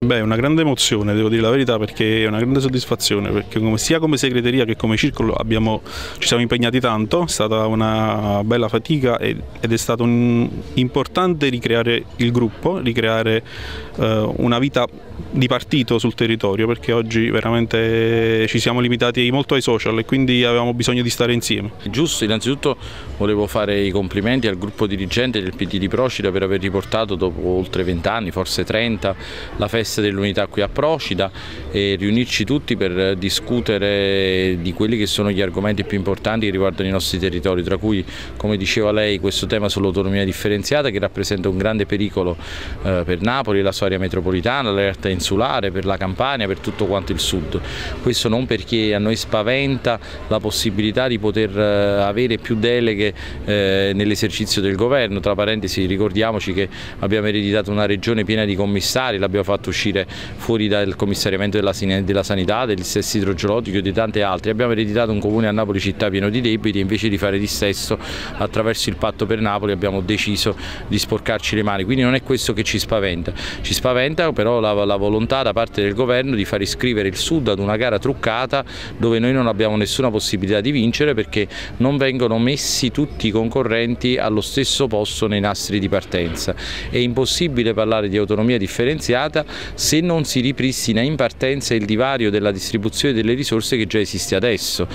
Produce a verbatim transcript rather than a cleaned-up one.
Beh, è una grande emozione, devo dire la verità, perché è una grande soddisfazione, perché come, sia come segreteria che come circolo abbiamo, ci siamo impegnati tanto, è stata una bella fatica ed è stato un, importante ricreare il gruppo, ricreare eh, una vita di partito sul territorio, perché oggi veramente ci siamo limitati molto ai social e quindi avevamo bisogno di stare insieme. Giusto, innanzitutto volevo fare i complimenti al gruppo dirigente del P D di Procida per aver riportato dopo oltre vent'anni, forse trenta, la festa dell'unità qui a Procida e riunirci tutti per discutere di quelli che sono gli argomenti più importanti che riguardano i nostri territori, tra cui, come diceva lei, questo tema sull'autonomia differenziata che rappresenta un grande pericolo eh, per Napoli, la sua area metropolitana, la realtà insulare, per la Campania, per tutto quanto il sud. Questo non perché a noi spaventa la possibilità di poter avere più deleghe eh, nell'esercizio del governo. Tra parentesi, ricordiamoci che abbiamo ereditato una regione piena di commissari, l'abbiamo fatto uscire fuori dal commissariamento della, della sanità, del dissesto idrogeologico e di tante altre. Abbiamo ereditato un comune a Napoli città pieno di debiti e invece di fare dissesto attraverso il patto per Napoli abbiamo deciso di sporcarci le mani. Quindi non è questo che ci spaventa, ci spaventa però la, la volontà da parte del governo di far iscrivere il Sud ad una gara truccata dove noi non abbiamo nessuna possibilità di vincere, perché non vengono messi tutti i concorrenti allo stesso posto nei nastri di partenza. È impossibile parlare di autonomia differenziata se non si ripristina in partenza il divario della distribuzione delle risorse che già esiste adesso.